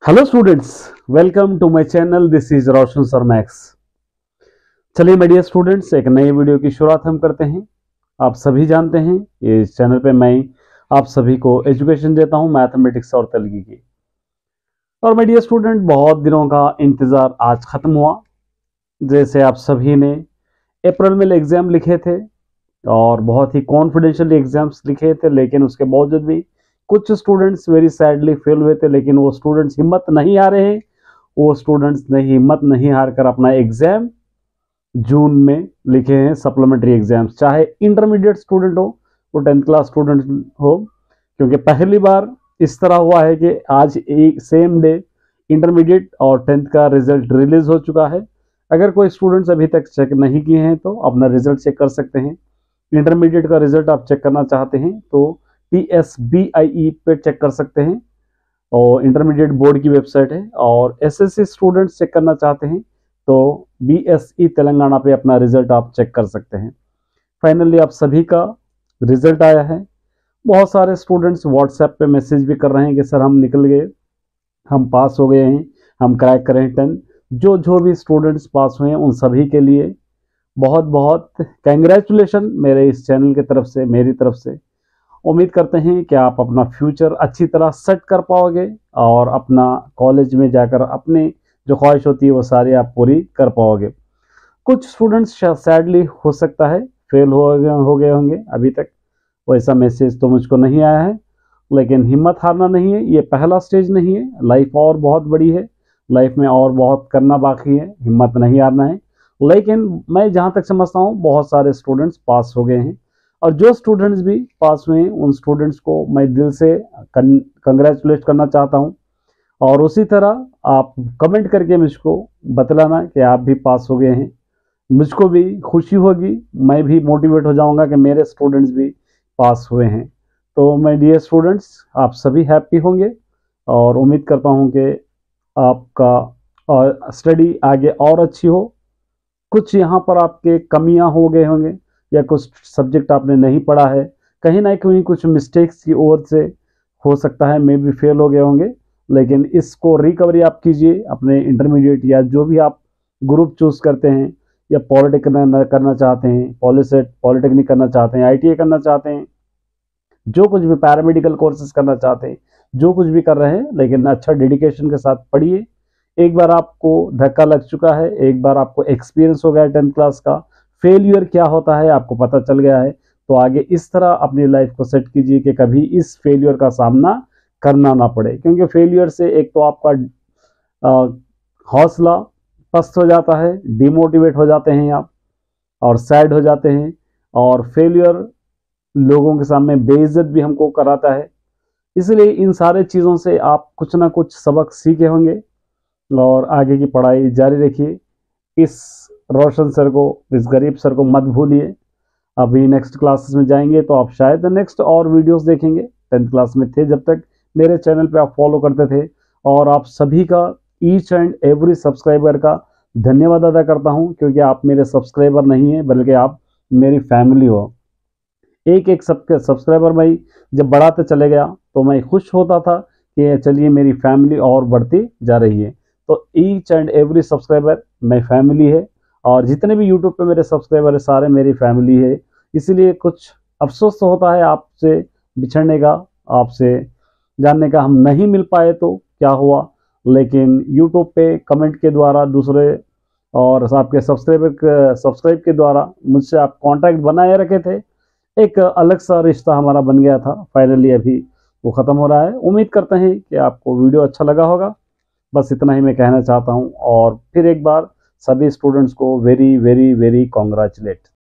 Hello students, welcome to my channel. This is Roshan sir Max. चलिए media students, एक नई video की शुरुआत हम करते हैं। आप सभी जानते हैं इस चैनल पे मैं आप सभी को एजुकेशन देता हूं, मैथमेटिक्स और तेलुगु की। और मीडिया स्टूडेंट, बहुत दिनों का इंतज़ार आज ख़त्म हुआ। जैसे आप सभी ने अप्रैल में एग्ज़ाम लिखे थे और बहुत ही कॉन्फिडेंशियल एग्ज़ाम्स लिखे थे, लेकिन उसके बावजूद भी कुछ स्टूडेंट्स वेरी सैडली फेल हुए थे। लेकिन वो स्टूडेंट्स हिम्मत नहीं हारे हैं। वो स्टूडेंट्स ने हिम्मत नहीं हार कर अपना एग्ज़ाम जून में लिखे हैं, सप्लीमेंट्री एग्ज़ाम्स। चाहे इंटरमीडिएट स्टूडेंट हो, वो 10th क्लास स्टूडेंट हो, क्योंकि पहली बार इस तरह हुआ है कि आज एक सेम डे इंटरमीडिएट और 10th का रिजल्ट रिलीज़ हो चुका है। अगर कोई स्टूडेंट्स अभी तक चेक नहीं किए हैं तो अपना रिजल्ट चेक कर सकते हैं। इंटरमीडिएट का रिजल्ट आप चेक करना चाहते हैं तो TSBIE पे चेक कर सकते हैं, और इंटरमीडिएट बोर्ड की वेबसाइट है। और SSC स्टूडेंट्स चेक करना चाहते हैं तो BSE तेलंगाना पे अपना रिजल्ट आप चेक कर सकते हैं। फाइनली आप सभी का रिजल्ट आया है। बहुत सारे स्टूडेंट्स व्हाट्सएप पे मैसेज भी कर रहे हैं कि सर हम निकल गए, हम पास हो गए हैं, हम क्रैक करें 10। जो भी स्टूडेंट्स पास हुए हैं उन सभी के लिए बहुत बहुत कंग्रेचुलेशन मेरे इस चैनल की तरफ से, मेरी तरफ से। उम्मीद करते हैं कि आप अपना फ्यूचर अच्छी तरह सेट कर पाओगे और अपना कॉलेज में जाकर अपनी जो ख्वाहिश होती है वो सारी आप पूरी कर पाओगे। कुछ स्टूडेंट्स सैडली हो सकता है फेल हो गए होंगे अभी तक, वैसा मैसेज तो मुझको नहीं आया है। लेकिन हिम्मत हारना नहीं है, ये पहला स्टेज नहीं है। लाइफ और बहुत बड़ी है, लाइफ में और बहुत करना बाकी है, हिम्मत नहीं हारना है। लेकिन मैं जहाँ तक समझता हूँ बहुत सारे स्टूडेंट्स पास हो गए हैं, और जो स्टूडेंट्स भी पास हुए हैं उन स्टूडेंट्स को मैं दिल से कंग्रेचुलेट करना चाहता हूँ। और उसी तरह आप कमेंट करके मुझको बतलाना कि आप भी पास हो गए हैं। मुझको भी खुशी होगी, मैं भी मोटिवेट हो जाऊंगा कि मेरे स्टूडेंट्स भी पास हुए हैं। तो माय डियर स्टूडेंट्स, आप सभी हैप्पी होंगे और उम्मीद करता हूं कि आपका स्टडी आगे और अच्छी हो। कुछ यहाँ पर आपके कमियां हो गए होंगे या कुछ सब्जेक्ट आपने नहीं पढ़ा है, कहीं ना कहीं कुछ मिस्टेक्स की ओर से हो सकता है मे भी फेल हो गए होंगे। लेकिन इसको रिकवरी आप कीजिए अपने इंटरमीडिएट या जो भी आप ग्रुप चूज करते हैं, या पॉलिटेक्निक करना चाहते हैं, पॉलिटेक्निक करना चाहते हैं, ITA करना चाहते हैं, जो कुछ भी पैरामेडिकल कोर्सेज करना चाहते हैं, जो कुछ भी कर रहे हैं, लेकिन अच्छा डेडिकेशन के साथ पढ़िए। एक बार आपको धक्का लग चुका है, एक बार आपको एक्सपीरियंस हो गया है 10th क्लास का, फेलियर क्या होता है आपको पता चल गया है, तो आगे इस तरह अपनी लाइफ को सेट कीजिए कि कभी इस फेलियर का सामना करना ना पड़े। क्योंकि फेलियर से एक तो आपका हौसला पस्त हो जाता है, डिमोटिवेट हो जाते हैं आप, और सैड हो जाते हैं। और फेलियर लोगों के सामने बेइज्जत भी हमको कराता है। इसलिए इन सारे चीज़ों से आप कुछ ना कुछ सबक सीखे होंगे और आगे की पढ़ाई जारी रखिए। इस रोशन सर को, इस गरीब सर को मत भूलिए। अभी नेक्स्ट क्लासेस में जाएंगे तो आप शायद नेक्स्ट और वीडियोस देखेंगे। 10th क्लास में थे जब तक मेरे चैनल पे आप फॉलो करते थे, और आप सभी का, ईच एंड एवरी सब्सक्राइबर का धन्यवाद अदा करता हूं, क्योंकि आप मेरे सब्सक्राइबर नहीं हैं बल्कि आप मेरी फैमिली हो। एक एक सबके सब्सक्राइबर भाई जब बढ़ाते चले गया तो मैं खुश होता था कि चलिए मेरी फैमिली और बढ़ती जा रही है। तो each and every subscriber my family है, और जितने भी यूट्यूब पे मेरे सब्सक्राइबर है सारे मेरी फैमिली है। इसीलिए कुछ अफसोस तो होता है आपसे बिछड़ने का, आपसे जानने का, हम नहीं मिल पाए तो क्या हुआ। लेकिन यूट्यूब पे कमेंट के द्वारा दूसरे और आपके सब्सक्राइब के द्वारा मुझसे आप कांटेक्ट बनाए रखे थे, एक अलग सा रिश्ता हमारा बन गया था। फाइनली अभी वो ख़त्म हो रहा है। उम्मीद करते हैं कि आपको वीडियो अच्छा लगा होगा। बस इतना ही मैं कहना चाहता हूँ, और फिर एक बार सभी स्टूडेंट्स को वेरी वेरी वेरी कॉन्ग्रेचुलेट।